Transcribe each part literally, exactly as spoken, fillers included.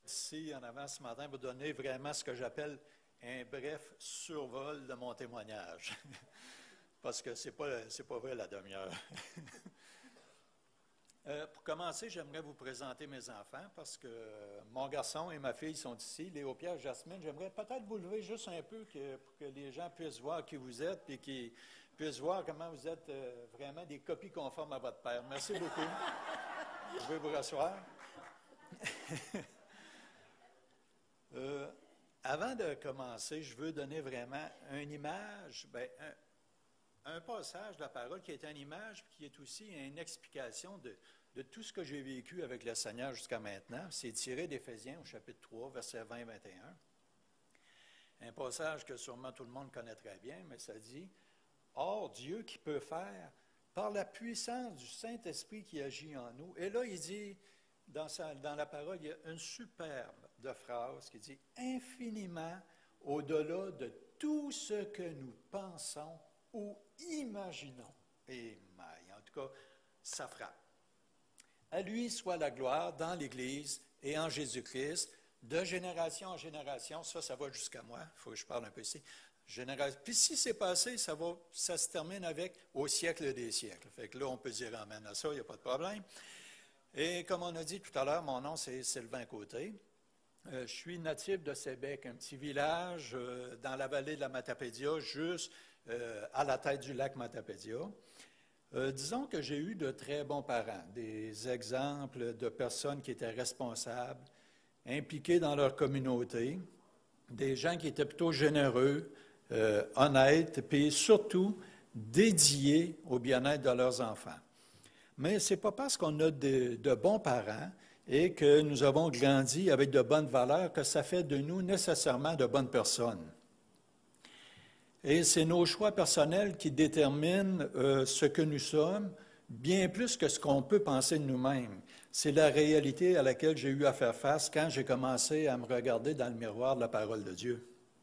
ici en avant ce matin pour donner vraiment ce que j'appelle un bref survol de mon témoignage. Parce que ce n'est pas, c'est pas vrai la demi-heure. euh, pour commencer, j'aimerais vous présenter mes enfants parce que mon garçon et ma fille sont ici. Léo Pierre, Jasmine, j'aimerais peut-être vous lever juste un peu que, pour que les gens puissent voir qui vous êtes et qu'ils puissent voir comment vous êtes euh, vraiment des copies conformes à votre père. Merci beaucoup. Vous pouvez vous rasseoir. euh, avant de commencer, je veux donner vraiment une image, bien, un, un passage de la parole qui est une image, qui est aussi une explication de, de tout ce que j'ai vécu avec le Seigneur jusqu'à maintenant. C'est tiré d'Éphésiens au chapitre trois, versets vingt à vingt et un. Un passage que sûrement tout le monde connaît très bien, mais ça dit « Or, Dieu qui peut faire, par la puissance du Saint-Esprit qui agit en nous. » Et là, il dit, dans, sa, dans la parole, il y a une superbe de phrase qui dit « Infiniment au-delà de tout ce que nous pensons ou imaginons. » Et maille, en tout cas, ça frappe. À lui soit la gloire dans l'Église et en Jésus-Christ, de génération en génération. Ça, ça va jusqu'à moi. Il faut que je parle un peu ici. Génération. Puis si c'est passé, ça, va, ça se termine avec « au siècle des siècles ». Fait que là, on peut dire « amen » à ça, il n'y a pas de problème. Et comme on a dit tout à l'heure, mon nom, c'est Sylvain Côté. Euh, je suis natif de Sébec, un petit village euh, dans la vallée de la Matapédia, juste euh, à la tête du lac Matapédia. Euh, disons que j'ai eu de très bons parents, des exemples de personnes qui étaient responsables, impliqués dans leur communauté, des gens qui étaient plutôt généreux, euh, honnêtes, puis surtout dédiés au bien-être de leurs enfants. Mais ce n'est pas parce qu'on a de, de bons parents et que nous avons grandi avec de bonnes valeurs que ça fait de nous nécessairement de bonnes personnes. Et c'est nos choix personnels qui déterminent euh, ce que nous sommes, bien plus que ce qu'on peut penser de nous-mêmes. C'est la réalité à laquelle j'ai eu à faire face quand j'ai commencé à me regarder dans le miroir de la parole de Dieu.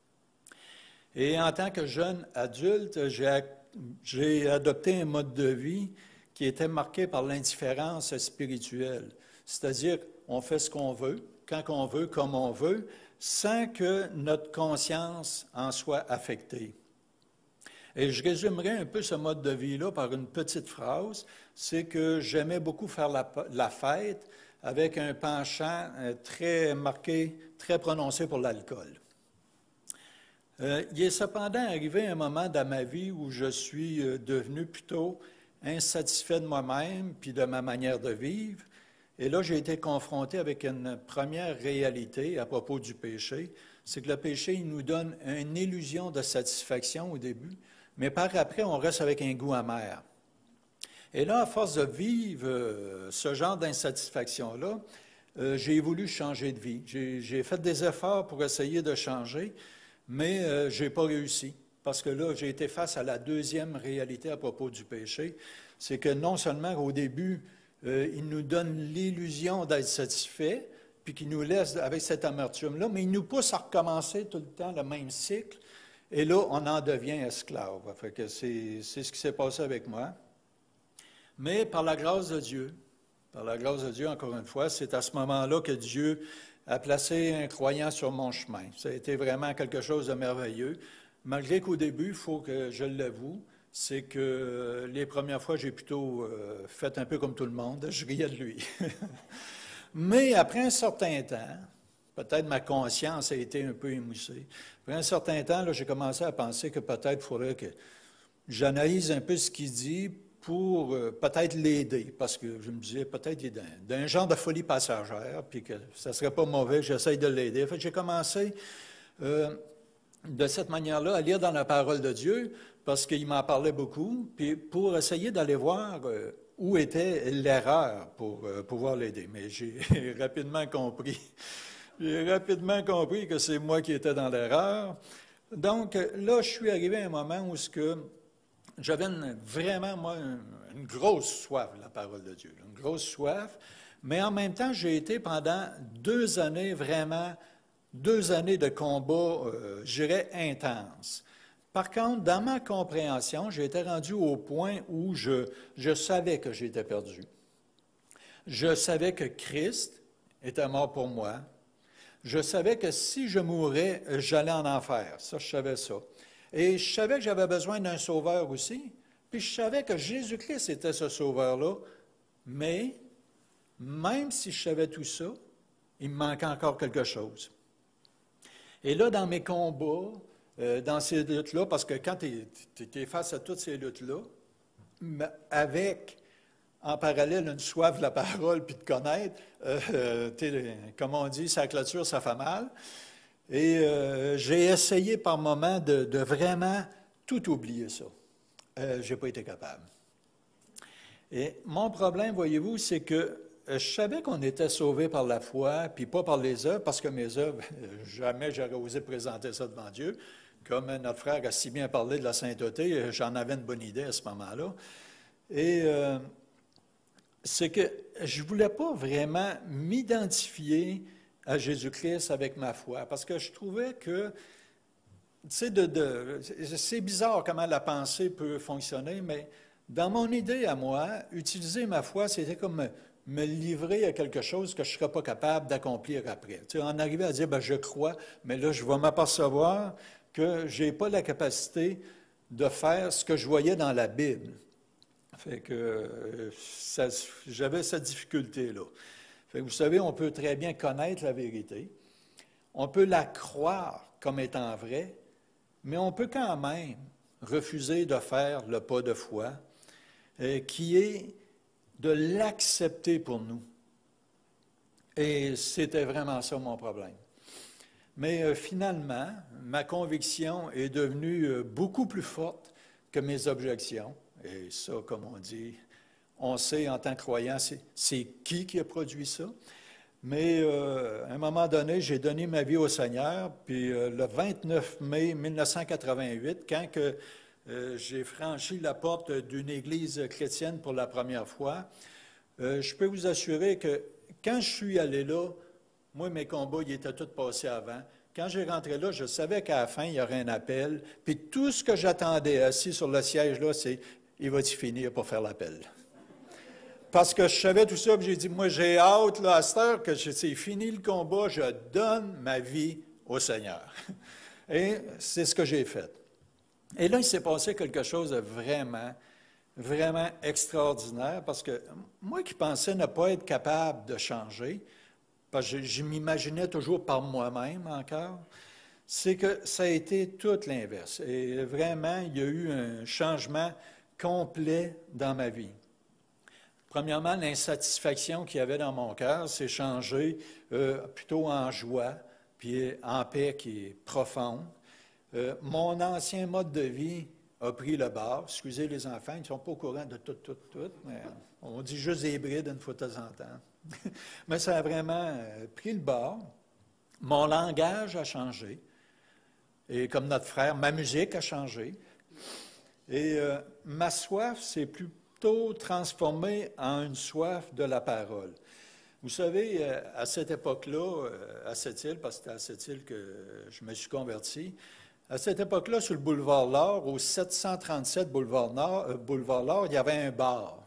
Et en tant que jeune adulte, j'ai, j'ai adopté un mode de vie qui était marqué par l'indifférence spirituelle. C'est-à-dire, on fait ce qu'on veut, quand on veut, comme on veut, sans que notre conscience en soit affectée. Et je résumerai un peu ce mode de vie-là par une petite phrase, c'est que j'aimais beaucoup faire la, la fête avec un penchant très marqué, très prononcé pour l'alcool. Euh, il est cependant arrivé un moment dans ma vie où je suis devenu plutôt insatisfait de moi-même puis de ma manière de vivre. Et là, j'ai été confronté avec une première réalité à propos du péché, c'est que le péché, il nous donne une illusion de satisfaction au début, mais par après, on reste avec un goût amer. Et là, à force de vivre euh, ce genre d'insatisfaction-là, euh, j'ai voulu changer de vie. J'ai, j'ai fait des efforts pour essayer de changer, mais euh, je n'ai pas réussi. Parce que là, j'ai été face à la deuxième réalité à propos du péché, c'est que non seulement au début, euh, il nous donne l'illusion d'être satisfait, puis qu'il nous laisse avec cette amertume-là, mais il nous pousse à recommencer tout le temps le même cycle, et là, on en devient esclave. Fait que c'est, c'est ce qui s'est passé avec moi. Mais par la grâce de Dieu, par la grâce de Dieu, encore une fois, c'est à ce moment-là que Dieu a placé un croyant sur mon chemin. Ça a été vraiment quelque chose de merveilleux. Malgré qu'au début, il faut que je l'avoue, c'est que les premières fois, j'ai plutôt euh, fait un peu comme tout le monde, je riais de lui. Mais après un certain temps, peut-être ma conscience a été un peu émoussée. Après un certain temps, là, j'ai commencé à penser que peut-être il faudrait que j'analyse un peu ce qu'il dit pour euh, peut-être l'aider, parce que je me disais peut-être il est d'un, d'un genre de folie passagère, puis que ça ne serait pas mauvais, j'essaye de l'aider. En fait, j'ai commencé... Euh, de cette manière-là, à lire dans la parole de Dieu, parce qu'il m'en parlait beaucoup, puis pour essayer d'aller voir euh, où était l'erreur pour euh, pouvoir l'aider. Mais j'ai rapidement compris, j'ai rapidement compris que c'est moi qui étais dans l'erreur. Donc là, je suis arrivé à un moment où ce que j'avais une, vraiment, moi, une, une grosse soif de la parole de Dieu, une grosse soif, mais en même temps, j'ai été pendant deux années vraiment... Deux années de combat, euh, je dirais, intenses. Par contre, dans ma compréhension, j'ai été rendu au point où je, je savais que j'étais perdu. Je savais que Christ était mort pour moi. je savais que si je mourais, j'allais en enfer. Ça, je savais ça. Et je savais que j'avais besoin d'un sauveur aussi. Puis je savais que Jésus-Christ était ce sauveur-là. Mais même si je savais tout ça, il me manquait encore quelque chose. Et là, dans mes combats, euh, dans ces luttes-là, parce que quand tu es face à toutes ces luttes-là, avec, en parallèle, une soif de la parole puis de connaître, euh, comme on dit, sa clôture, ça fait mal. Et euh, j'ai essayé par moments de, de vraiment tout oublier ça. Euh, je n'ai pas été capable. Et mon problème, voyez-vous, c'est que je savais qu'on était sauvés par la foi, puis pas par les œuvres, parce que mes œuvres, jamais j'aurais osé présenter ça devant Dieu. Comme notre frère a si bien parlé de la sainteté, j'en avais une bonne idée à ce moment-là. Et euh, c'est que je ne voulais pas vraiment m'identifier à Jésus-Christ avec ma foi, parce que je trouvais que, tu sais, de, de, c'est bizarre comment la pensée peut fonctionner, mais dans mon idée à moi, utiliser ma foi, c'était comme me, me livrer à quelque chose que je ne serais pas capable d'accomplir après. Tu sais, en arriver à dire, ben, je crois, mais là, je vais m'apercevoir que je n'ai pas la capacité de faire ce que je voyais dans la Bible. Fait que ça, j'avais cette difficulté-là. Fait que vous savez, on peut très bien connaître la vérité, on peut la croire comme étant vraie, mais on peut quand même refuser de faire le pas de foi, euh, qui est de l'accepter pour nous. Et c'était vraiment ça mon problème. Mais euh, finalement, ma conviction est devenue euh, beaucoup plus forte que mes objections. Et ça, comme on dit, on sait en tant que croyant, c'est qui qui a produit ça. Mais euh, à un moment donné, j'ai donné ma vie au Seigneur, puis euh, le vingt-neuf mai mille neuf cent quatre-vingt-huit, quand que, euh, j'ai franchi la porte d'une église chrétienne pour la première fois, euh, je peux vous assurer que quand je suis allé là, moi, mes combats, ils étaient tous passés avant. Quand j'ai rentré là, je savais qu'à la fin, il y aurait un appel, puis tout ce que j'attendais assis sur le siège là, c'est « il va-t-il finir pour faire l'appel » Parce que je savais tout ça, puis j'ai dit, moi, j'ai hâte, là, à cette heure, que c'est fini le combat, je donne ma vie au Seigneur. Et c'est ce que j'ai fait. Et là, il s'est passé quelque chose de vraiment, vraiment extraordinaire, parce que moi qui pensais ne pas être capable de changer, parce que je, je m'imaginais toujours par moi-même encore, c'est que ça a été tout l'inverse. Et vraiment, il y a eu un changement complet dans ma vie. Premièrement, l'insatisfaction qu'il y avait dans mon cœur s'est changée euh, plutôt en joie, puis en paix qui est profonde. Euh, mon ancien mode de vie a pris le bord. Excusez les enfants, ils ne sont pas au courant de tout, tout, tout, mais on dit juste des brides une fois de temps en temps. Mais ça a vraiment euh, pris le bord. Mon langage a changé. Et comme notre frère, ma musique a changé. Et euh, ma soif, c'est plus transformé en une soif de la parole. Vous savez, à cette époque-là, à cette île, parce que c'était à cette île que je me suis converti, à cette époque-là, sur le boulevard L'Or, au sept cent trente-sept boulevard Nord, euh, boulevard L'Or, il y avait un bar.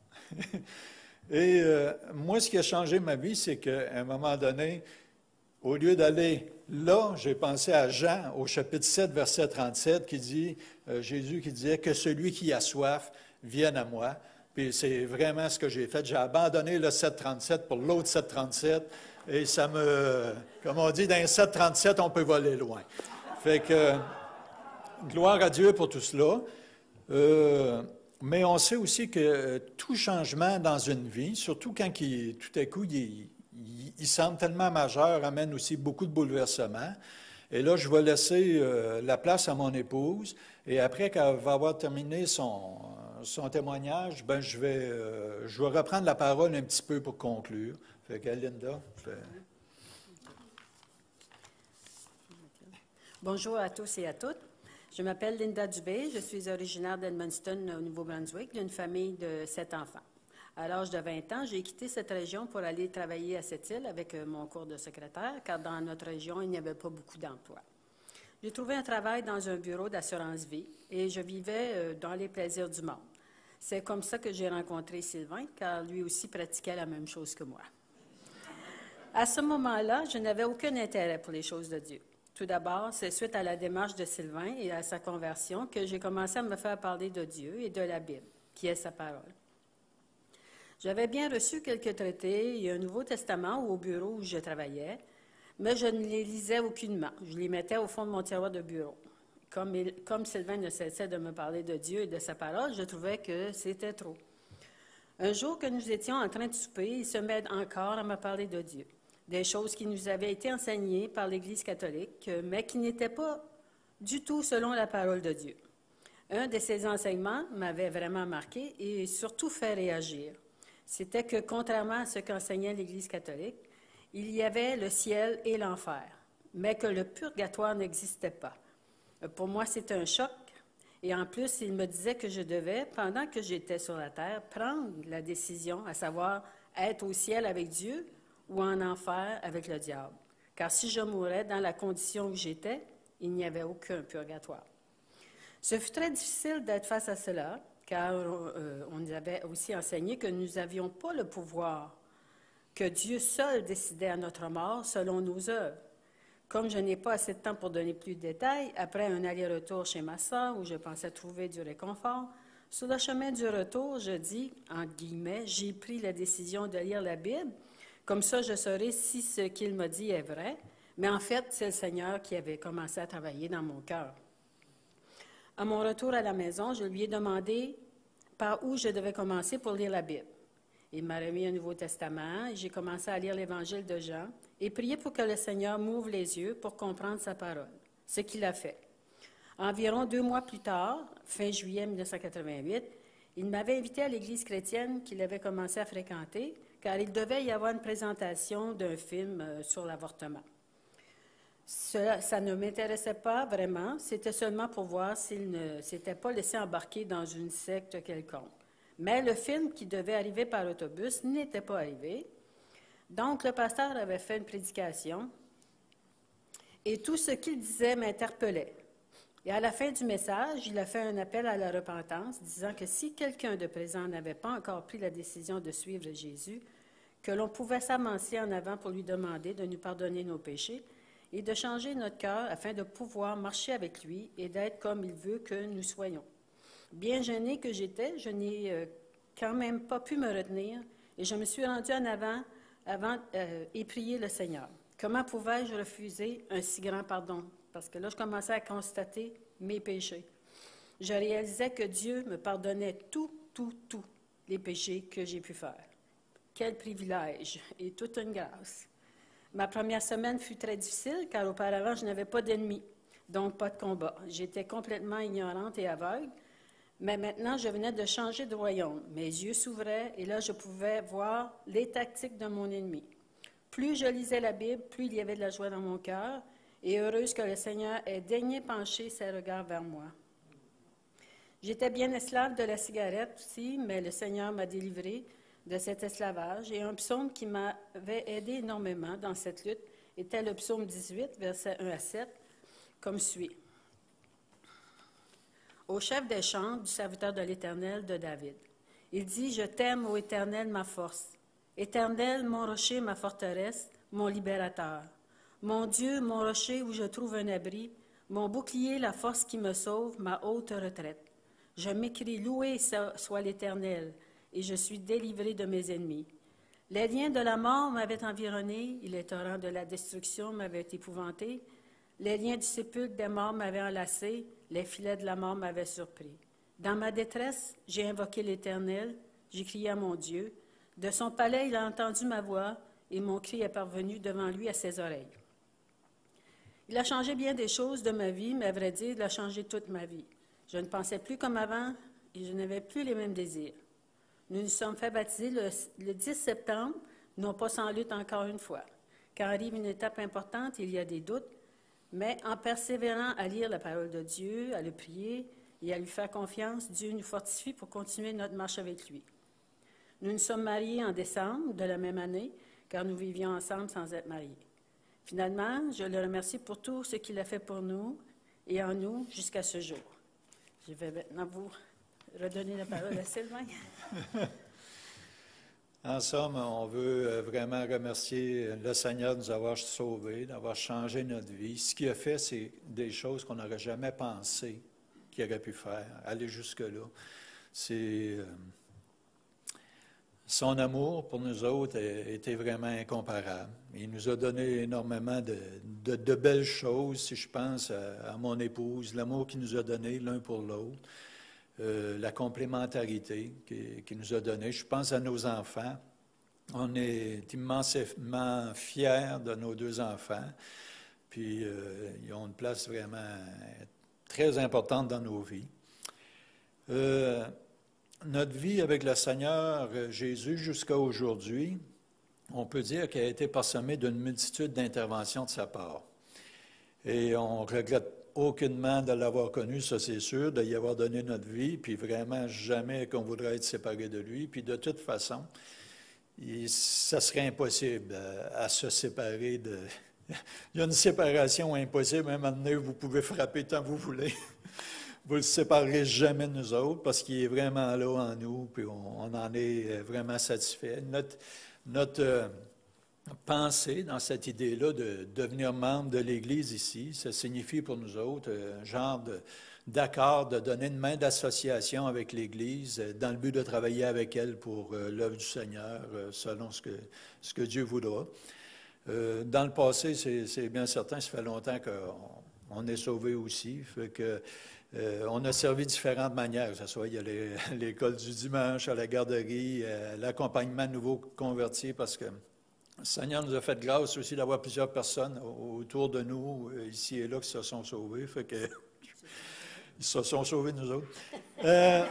Et euh, moi, ce qui a changé ma vie, c'est qu'à un moment donné, au lieu d'aller là, j'ai pensé à Jean, au chapitre sept, verset trente-sept, qui dit, euh, Jésus qui disait que celui qui a soif vienne à moi. Puis c'est vraiment ce que j'ai fait. J'ai abandonné le sept trente-sept pour l'autre sept trente-sept. Et ça me... Comme on dit, dans le sept trente-sept, on peut voler loin. Fait que, gloire à Dieu pour tout cela. Euh, mais on sait aussi que tout changement dans une vie, surtout quand il, tout à coup, il, il, il semble tellement majeur, amène aussi beaucoup de bouleversements. Et là, je vais laisser euh, la place à mon épouse. Et après qu'elle va avoir terminé son, son témoignage, ben, je, vais, euh, je vais reprendre la parole un petit peu pour conclure. Fait que, Linda, je vais... Bonjour à tous et à toutes. Je m'appelle Linda Dubé. Je suis originaire d'Edmundston, au Nouveau-Brunswick, d'une famille de sept enfants. À l'âge de vingt ans, j'ai quitté cette région pour aller travailler à cette île avec mon cours de secrétaire, car dans notre région, il n'y avait pas beaucoup d'emplois. J'ai trouvé un travail dans un bureau d'assurance-vie et je vivais dans les plaisirs du monde. C'est comme ça que j'ai rencontré Sylvain, car lui aussi pratiquait la même chose que moi. À ce moment-là, je n'avais aucun intérêt pour les choses de Dieu. Tout d'abord, c'est suite à la démarche de Sylvain et à sa conversion que j'ai commencé à me faire parler de Dieu et de la Bible, qui est sa parole. J'avais bien reçu quelques traités et un Nouveau Testament au bureau où je travaillais, mais je ne les lisais aucunement. Je les mettais au fond de mon tiroir de bureau. Comme, il, comme Sylvain ne cessait de me parler de Dieu et de sa parole, je trouvais que c'était trop. Un jour que nous étions en train de souper, il se met encore à me parler de Dieu. Des choses qui nous avaient été enseignées par l'Église catholique, mais qui n'étaient pas du tout selon la parole de Dieu. Un de ces enseignements m'avait vraiment marqué et surtout fait réagir. C'était que, contrairement à ce qu'enseignait l'Église catholique, il y avait le ciel et l'enfer, mais que le purgatoire n'existait pas. Pour moi, c'était un choc. Et en plus, il me disait que je devais, pendant que j'étais sur la terre, prendre la décision, à savoir être au ciel avec Dieu ou en enfer avec le diable. Car si je mourais dans la condition où j'étais, il n'y avait aucun purgatoire. Ce fut très difficile d'être face à cela, car euh, on nous avait aussi enseigné que nous n'avions pas le pouvoir, que Dieu seul décidait à notre mort selon nos œuvres. Comme je n'ai pas assez de temps pour donner plus de détails, après un aller-retour chez ma sœur où je pensais trouver du réconfort, sur le chemin du retour, je dis, entre guillemets, j'ai pris la décision de lire la Bible, comme ça je saurai si ce qu'il m'a dit est vrai, mais en fait, c'est le Seigneur qui avait commencé à travailler dans mon cœur. À mon retour à la maison, je lui ai demandé par où je devais commencer pour lire la Bible. Il m'a remis un Nouveau Testament et j'ai commencé à lire l'Évangile de Jean et prier pour que le Seigneur m'ouvre les yeux pour comprendre sa parole, ce qu'il a fait. Environ deux mois plus tard, fin juillet mille neuf cent quatre-vingt-huit, il m'avait invité à l'Église chrétienne qu'il avait commencé à fréquenter, car il devait y avoir une présentation d'un film sur l'avortement. Cela, ça ne m'intéressait pas vraiment, c'était seulement pour voir s'il ne s'était pas laissé embarquer dans une secte quelconque. Mais le film qui devait arriver par autobus n'était pas arrivé. Donc, le pasteur avait fait une prédication et tout ce qu'il disait m'interpellait. Et à la fin du message, il a fait un appel à la repentance, disant que si quelqu'un de présent n'avait pas encore pris la décision de suivre Jésus, que l'on pouvait s'avancer en avant pour lui demander de nous pardonner nos péchés et de changer notre cœur afin de pouvoir marcher avec lui et d'être comme il veut que nous soyons. Bien gênée que j'étais, je n'ai euh, quand même pas pu me retenir et je me suis rendue en avant, avant euh, et prié le Seigneur. Comment pouvais-je refuser un si grand pardon? Parce que là, je commençais à constater mes péchés. Je réalisais que Dieu me pardonnait tout, tout, tout les péchés que j'ai pu faire. Quel privilège et toute une grâce. Ma première semaine fut très difficile car auparavant, je n'avais pas d'ennemis, donc pas de combat. J'étais complètement ignorante et aveugle. Mais maintenant, je venais de changer de royaume. Mes yeux s'ouvraient et là, je pouvais voir les tactiques de mon ennemi. Plus je lisais la Bible, plus il y avait de la joie dans mon cœur et heureuse que le Seigneur ait daigné pencher ses regards vers moi. J'étais bien esclave de la cigarette aussi, mais le Seigneur m'a délivrée de cet esclavage et un psaume qui m'avait aidé énormément dans cette lutte était le psaume dix-huit, versets un à sept, comme suit. Au chef des chants du serviteur de l'Éternel de David. Il dit, « Je t'aime, ô Éternel, ma force. Éternel, mon rocher, ma forteresse, mon libérateur. Mon Dieu, mon rocher où je trouve un abri, mon bouclier, la force qui me sauve, ma haute retraite. Je m'écrie, loué soit l'Éternel, et je suis délivré de mes ennemis. Les liens de la mort m'avaient environné, et les torrents de la destruction m'avaient épouvanté. Les liens du sépulcre des morts m'avaient enlacé, les filets de la mort m'avaient surpris. Dans ma détresse, j'ai invoqué l'Éternel, j'ai crié à mon Dieu. De son palais, il a entendu ma voix, et mon cri est parvenu devant lui à ses oreilles. Il a changé bien des choses de ma vie, mais à vrai dire, il a changé toute ma vie. Je ne pensais plus comme avant, et je n'avais plus les mêmes désirs. Nous nous sommes fait baptiser le, le dix septembre, non pas sans lutte encore une fois. Quand arrive une étape importante, il y a des doutes, mais en persévérant à lire la parole de Dieu, à le prier et à lui faire confiance, Dieu nous fortifie pour continuer notre marche avec lui. Nous nous sommes mariés en décembre de la même année, car nous vivions ensemble sans être mariés. Finalement, je le remercie pour tout ce qu'il a fait pour nous et en nous jusqu'à ce jour. Je vais maintenant vous redonner la parole à Sylvain. En somme, on veut vraiment remercier le Seigneur de nous avoir sauvés, d'avoir changé notre vie. Ce qu'il a fait, c'est des choses qu'on n'aurait jamais pensé qu'il aurait pu faire, aller jusque-là. C'est... Euh, son amour pour nous autres était vraiment incomparable. Il nous a donné énormément de, de, de belles choses, si je pense à, à mon épouse, l'amour qu'il nous a donné l'un pour l'autre. Euh, la complémentarité qu'il nous a donnée. Je pense à nos enfants. On est immensément fiers de nos deux enfants. Puis, euh, ils ont une place vraiment très importante dans nos vies. Euh, notre vie avec le Seigneur Jésus jusqu'à aujourd'hui, on peut dire qu'elle a été parsemée d'une multitude d'interventions de sa part. Et on regrette aucunement de l'avoir connu, ça c'est sûr, d'y avoir donné notre vie, puis vraiment jamais qu'on voudrait être séparé de lui. Puis de toute façon, il, ça serait impossible à, à se séparer de... Il y a une séparation impossible, même maintenant, vous pouvez frapper tant que vous voulez. Vous ne le séparerez jamais de nous autres, parce qu'il est vraiment là en nous, puis on, on en est vraiment satisfait. Notre... notre euh, penser dans cette idée-là de devenir membre de l'Église ici, ça signifie pour nous autres un genre de, d'accord de donner une main d'association avec l'Église dans le but de travailler avec elle pour euh, l'œuvre du Seigneur, euh, selon ce que, ce que Dieu voudra. Euh, dans le passé, c'est, c'est bien certain, ça fait longtemps qu'on on est sauvés aussi, fait que Euh, on a servi de différentes manières, que ce soit il y a les, l'école du dimanche, à la garderie, euh, l'accompagnement de nouveaux convertis, parce que le Seigneur nous a fait grâce aussi d'avoir plusieurs personnes autour de nous, ici et là, qui se sont sauvés. Fait que, ils se sont sauvés, nous autres. Euh,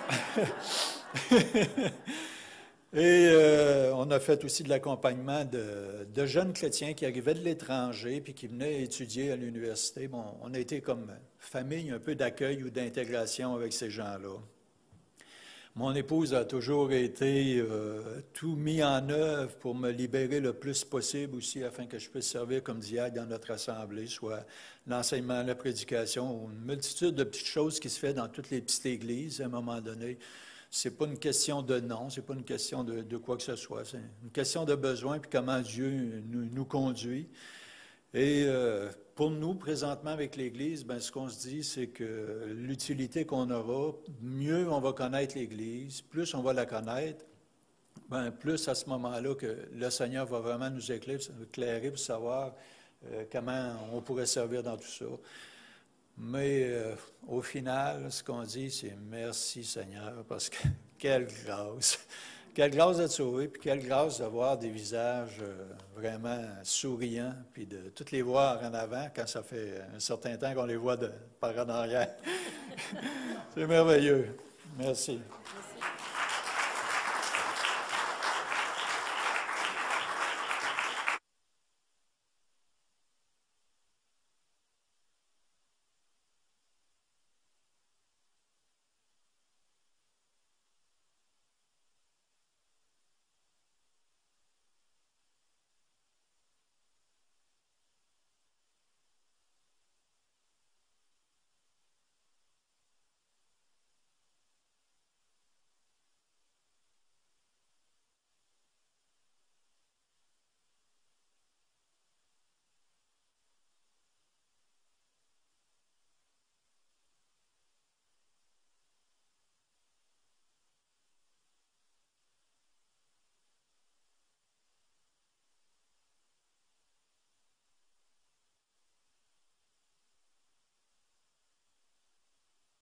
et euh, on a fait aussi de l'accompagnement de, de jeunes chrétiens qui arrivaient de l'étranger puis qui venaient étudier à l'université. Bon, on a été comme famille, un peu d'accueil ou d'intégration avec ces gens-là. Mon épouse a toujours été euh, tout mis en œuvre pour me libérer le plus possible aussi, afin que je puisse servir comme diacre dans notre assemblée, soit l'enseignement, la prédication, une multitude de petites choses qui se font dans toutes les petites églises à un moment donné. C'est pas une question de nom, c'est pas une question de, de quoi que ce soit, c'est une question de besoin, puis comment Dieu nous, nous conduit. Et euh, pour nous, présentement, avec l'Église, ben, ce qu'on se dit, c'est que l'utilité qu'on aura, mieux on va connaître l'Église, plus on va la connaître, ben, plus à ce moment-là que le Seigneur va vraiment nous éclairer pour savoir euh, comment on pourrait servir dans tout ça. Mais euh, au final, ce qu'on dit, c'est merci Seigneur, parce que quelle grâce! Quelle grâce d'être sauvé, puis quelle grâce d'avoir des visages euh, vraiment souriants, puis de toutes les voir en avant quand ça fait un certain temps qu'on les voit de, par en arrière. C'est merveilleux. Merci. Merci.